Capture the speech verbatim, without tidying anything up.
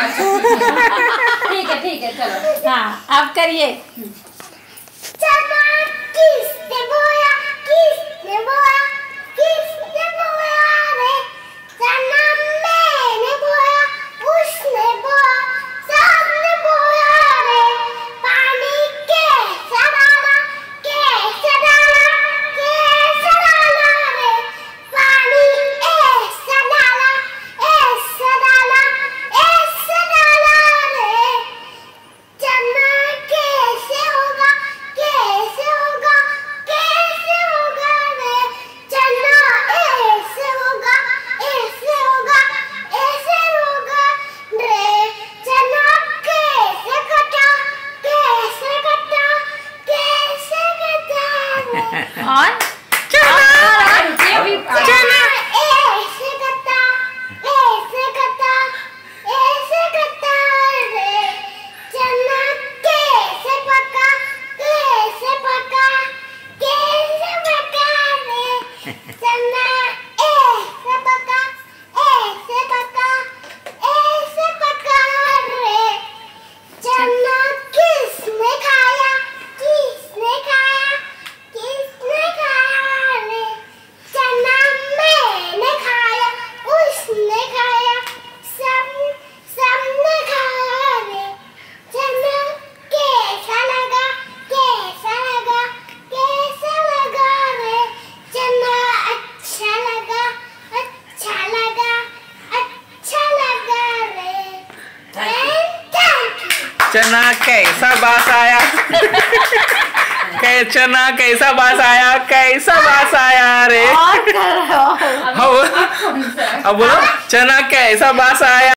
ठीक है ठीक है चलो। हाँ आप करिए। चना किसने बोया किसने बोया किसने बोया रे चना मैंने बोया उसने बोया सबने बोया रे पानी कैसा डाला कैसे डाला कैसे डाला रे पानी ऐसा डाला ऐसा डाला ऐसा डाला रे चना कैसे होगा कैसे होगा कैसे होगा रे चना ऐसे होगा ऐसे होगा ऐसे होगा रे चना कैसे कटा कैसे कटा कैसे कटा रे और चना ऐसे कटा ऐसे कटा ऐसे कटा रे चना कैसे पका कैसे पका कैसे पका रे चना ऐसे पका ऐसे पका ऐसे पका रे चना किसने खाया किसने खाया किसने खाया रे चना मैंने खाया उसने खाया सब सबने खाया रे चना कैसा लगा कैसा लगा कैसा लगा रे चना अच्छा लगा अच्छा लगा अच्छा लगा रे थैंक यू। चना कैसा बास आया कै चना कैसा बास आया कैसा बास आया रे। और करो। अब अब बोलो चना कैसा बास आया।